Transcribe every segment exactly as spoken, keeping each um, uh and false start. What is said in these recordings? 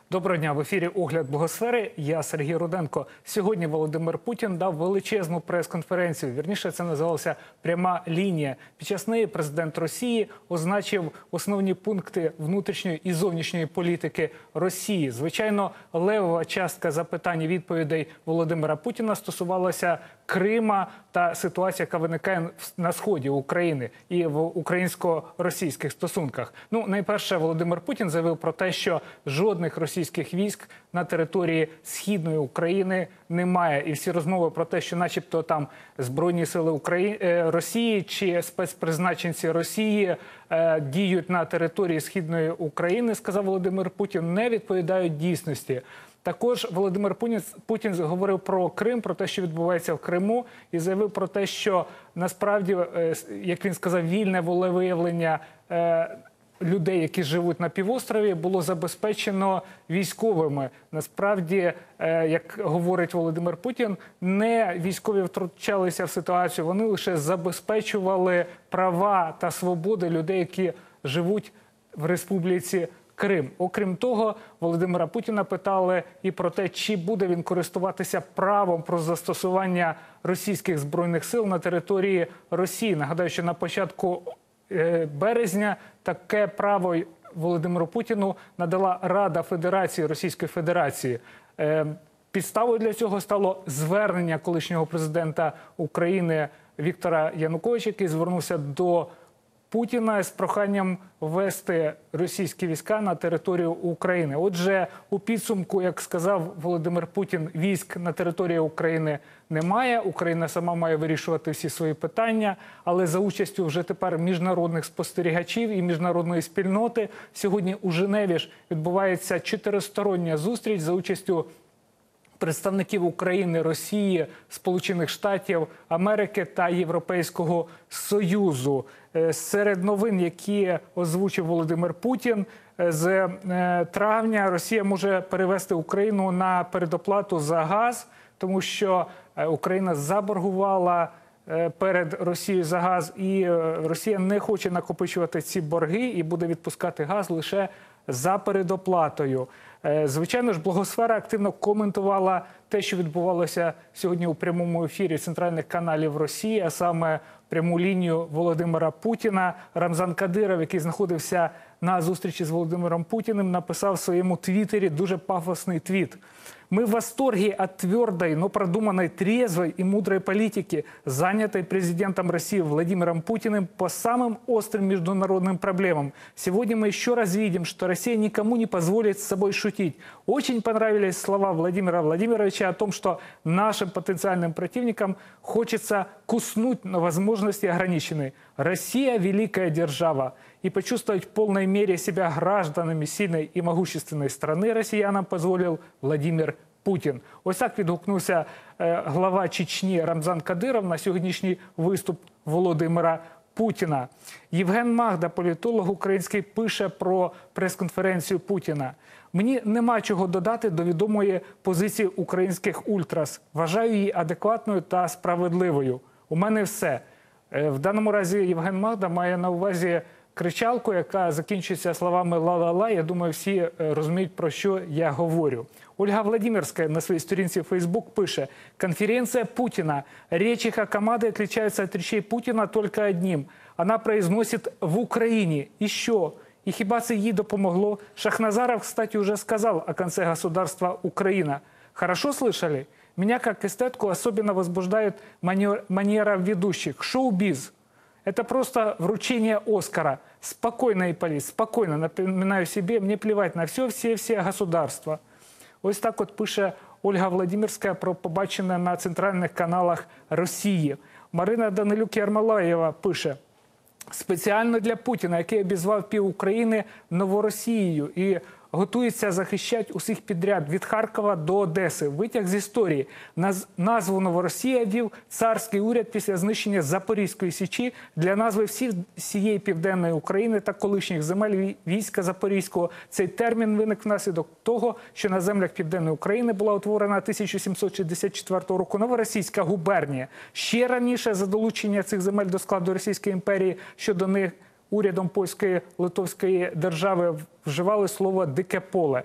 Доброго дня, в ефірі «Огляд Блогосфери». Я Сергій Руденко. Сьогодні Володимир Путін дав величезну прес-конференцію. Вірніше, це називалося «Пряма лінія». Під час неї президент Росії означив основні пункти внутрішньої і зовнішньої політики Росії. Звичайно, левова частка запитань і відповідей Володимира Путіна стосувалася Крима та ситуації, яка виникає на сході України і в українсько-російських стосунках. Ну, найперше, Володимир Путін заявив про те, що жодних російських військ на території східної України немає. І всі розмови про те, що начебто там Збройні сили України, Росії чи спецпризначенці Росії е, діють на території східної України, сказав Володимир Путін, не відповідають дійсності. Також Володимир Путін говорив про Крим, про те, що відбувається в Криму, і заявив про те, що насправді, як він сказав, вільне волевиявлення людей, які живуть на півострові, було забезпечено військовими. Насправді, як говорить Володимир Путін, не військові втручалися в ситуацію, вони лише забезпечували права та свободи людей, які живуть в Республіці Крим. Окрім того, Володимира Путіна питали і про те, чи буде він користуватися правом про застосування російських збройних сил на території Росії. Нагадаю, що на початку березня таке право Володимиру Путіну надала Рада Федерації Російської Федерації. Підставою для цього стало звернення колишнього президента України Віктора Януковича, який звернувся до Путіна з проханням ввести російські війська на територію України. Отже, у підсумку, як сказав Володимир Путін, військ на території України немає. Україна сама має вирішувати всі свої питання, але за участю вже тепер міжнародних спостерігачів і міжнародної спільноти сьогодні у Женеві ж відбувається чотиристороння зустріч за участю представників України, Росії, Сполучених Штатів Америки та Європейського Союзу. Серед новин, які озвучив Володимир Путін, з травня Росія може перевести Україну на передоплату за газ, тому що Україна заборгувала перед Росією за газ, і Росія не хоче накопичувати ці борги і буде відпускати газ лише за передоплатою. Звичайно ж, Блогосфера активно коментувала те, що відбувалося сьогодні у прямому ефірі центральних каналів Росії, а саме пряму лінію Володимира Путіна. Рамзан Кадиров, який знаходився на зустрічі з Володимиром Путіним, написав в своєму твіттері дуже пафосний твіт. «Мы в восторге от твердой, но продуманной, трезвой и мудрой политики, занятой президентом России Владимиром Путиным по самым острым международным проблемам. Сегодня мы еще раз видим, что Россия никому не позволит с собой шутить. Очень понравились слова Владимира Владимировича о том, что нашим потенциальным противникам хочется куснуть, но возможности ограничены. Россия – великая держава. И почувствовать в полной мере себя гражданами сильной и могущественной страны россиянам позволил Владимир Путін». Ось так відгукнувся глава Чечні Рамзан Кадиров на сьогоднішній виступ Володимира Путіна. Євген Магда, політолог український, пише про прес-конференцію Путіна. «Мені нема чого додати до відомої позиції українських ультрас. Вважаю її адекватною та справедливою. У мене все». В даному разі Євген Магда має на увазі кричалку, яка закінчується словами «ла-ла-ла». Я думаю, всі розуміють, про що я говорю. Ольга Владимирська на своей сторінці в Facebook пише: «Конференция Путина. Речи Хакамады отличаются от речей Путина только одним. Она произносит в Украине. Еще. И хіба це їй допомогло? Шахназаров, кстати, уже сказал о конце государства Украина. Хорошо слышали? Меня как эстетку особенно возбуждает манера ведущих. Шоу-биз. Это просто вручение Оскара. Спокойно, Ипполит, спокойно. Напоминаю себе, мне плевать на все, все-все государства». Ось так от пише Ольга Владимирська про побачене на центральних каналах Росії. Марина Данилюк-Ярмолаєва пише: «Спеціально для Путіна, який обізвав пів України Новоросією і готується захищати усіх підряд від Харкова до Одеси. Витяг з історії. Наз... Назву Новоросія ввів царський уряд після знищення Запорізької Січі для назви всі... всієї Південної України та колишніх земель війська Запорізького. Цей термін виник внаслідок того, що на землях Південної України була утворена тисяча сімсот шістдесят четвертого року Новоросійська губернія. Ще раніше за долучення цих земель до складу Російської імперії щодо них урядом польської литовської держави вживали слово «дике поле».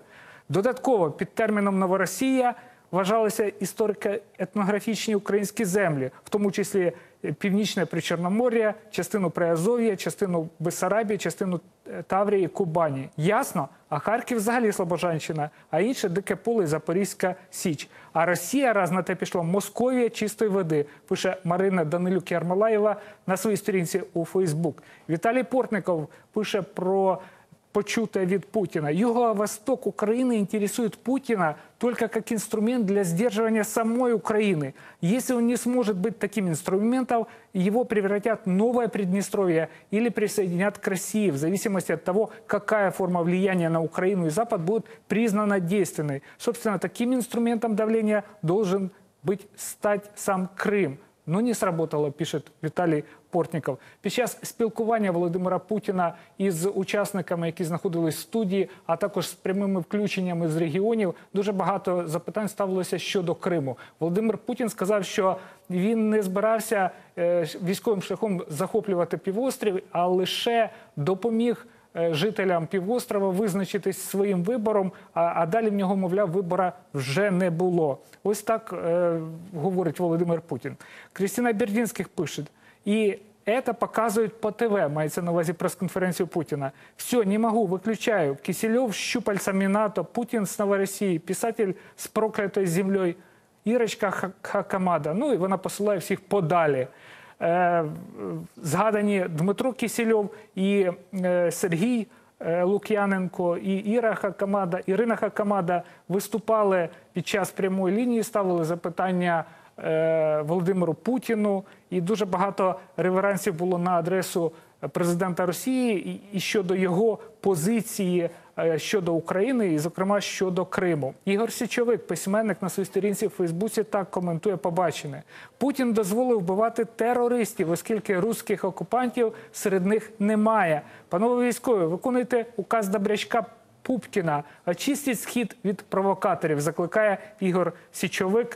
Додатково під терміном «Новоросія» вважалися історико-етнографічні українські землі, в тому числі Північне Причорномор'я, частину Приазов'я, частину Бессарабії, частину Таврії, Кубані. Ясно? А Харків взагалі Слобожанщина, а інше Дике Поле і Запорізька Січ. А Росія раз на те пішла Московія чистої води, пише Марина Данилюк-Ярмолаєва на своїй сторінці у Фейсбук. Віталій Портников пише про почутое від Путина. Юго-восток Украины интересует Путина только как инструмент для сдерживания самой Украины. Если он не сможет быть таким инструментом, его превратят в новое Приднестровье или присоединят к России, в зависимости от того, какая форма влияния на Украину и Запад будет признана действенной. Собственно, таким инструментом давления должен быть стать сам Крым. Ну, не сработало, пише Віталій Портников. Під час спілкування Володимира Путіна із учасниками, які знаходились в студії, а також з прямими включеннями з регіонів, дуже багато запитань ставилося щодо Криму. Володимир Путін сказав, що він не збирався е, військовим шляхом захоплювати півострів, а лише допоміг жителям півострова визначитись своїм вибором, а, а далі в нього, мовляв, вибора вже не було. Ось так е, говорить Володимир Путін. Крістіна Бердінських пише, і это показывают по ТВ, мається на увазі прес-конференцію Путіна. Все, не могу, выключаю. Киселев с щупальцами НАТО, Путин с Новоросії, писатель з проклятою землею, Ірочка Хакамада. Ну і вона посилає всіх подалі. Згадані Дмитро Кисельов і Сергій Лук'яненко, і Іра Хакамада, Ірина Хакамада виступали під час прямої лінії, ставили запитання Володимиру Путіну, і дуже багато реверансів було на адресу президента Росії і щодо його позиції щодо України, і, зокрема, щодо Криму. Ігор Січовик, письменник, на своїй сторінці в Фейсбуці так коментує побачене. Путін дозволив вбивати терористів, оскільки русських окупантів серед них немає. Панове військові, виконуйте указ Добрячка Пупкіна, очистіть схід від провокаторів, закликає Ігор Січовик,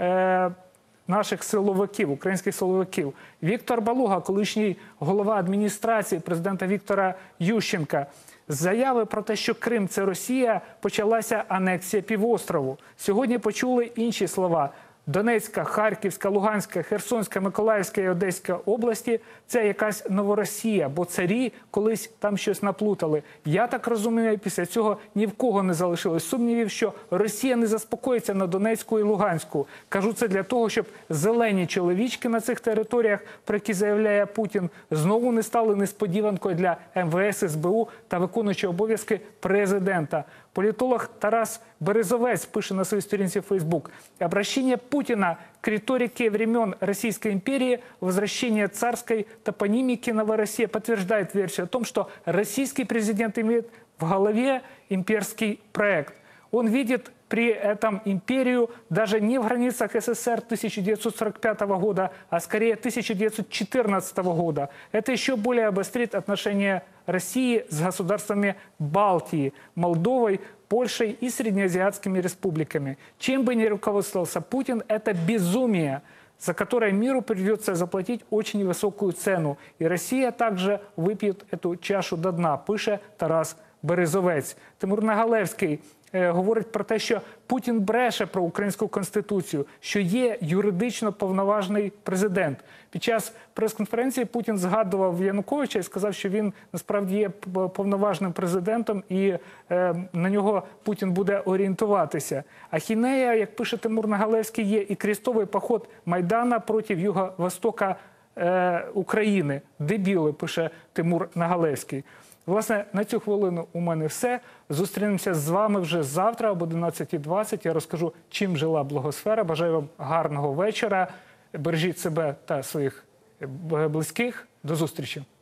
е наших силовиків, українських силовиків. Віктор Балуга, колишній голова адміністрації президента Віктора Ющенка, з заяви про те, що Крим – це Росія, почалася анексія півострову. Сьогодні почули інші слова. Донецька, Харківська, Луганська, Херсонська, Миколаївська і Одеська області – це якась Новоросія, бо царі колись там щось наплутали. Я так розумію, після цього ні в кого не залишилось сумнівів, що Росія не заспокоїться на Донецьку і Луганську. Кажу це для того, щоб зелені чоловічки на цих територіях, про які заявляє Путін, знову не стали несподіванкою для ем ве ес, ес бе у та виконуючого обов'язки президента. Політолог Тарас Березовець пише на своей сторінці в Фейсбук. Обращение Путина к риторике времен Российской империи, возвращение царской топонимики Новороссия подтверждает версию о том, что российский президент имеет в голове имперский проект. Он видит при этом империю даже не в границах эс эс эс эр тысяча девятьсот сорок пятого года, а скорее тысяча девятьсот четырнадцатого года. Это еще более обострит отношения России с государствами Балтии, Молдовой, Польшей и среднеазиатскими республиками. Чем бы ни руководствовался Путин, это безумие, за которое миру придется заплатить очень высокую цену. И Россия также выпьет эту чашу до дна, пише Тарас Березовець. Тимур Нагалевський е, говорить про те, що Путін бреше про українську конституцію, що є юридично повноважний президент. Під час прес-конференції Путін згадував Януковича і сказав, що він насправді є повноважним президентом і е, на нього Путін буде орієнтуватися. Ахінея, як пише Тимур Нагалевський, є і крестовий поход Майдана проти юго-востока е, України. Дебіли, пише Тимур Нагалевський. Власне, на цю хвилину у мене все. Зустрінемося з вами вже завтра об одинадцятій двадцять. Я розкажу, чим жила блогосфера. Бажаю вам гарного вечора. Бережіть себе та своїх близьких. До зустрічі.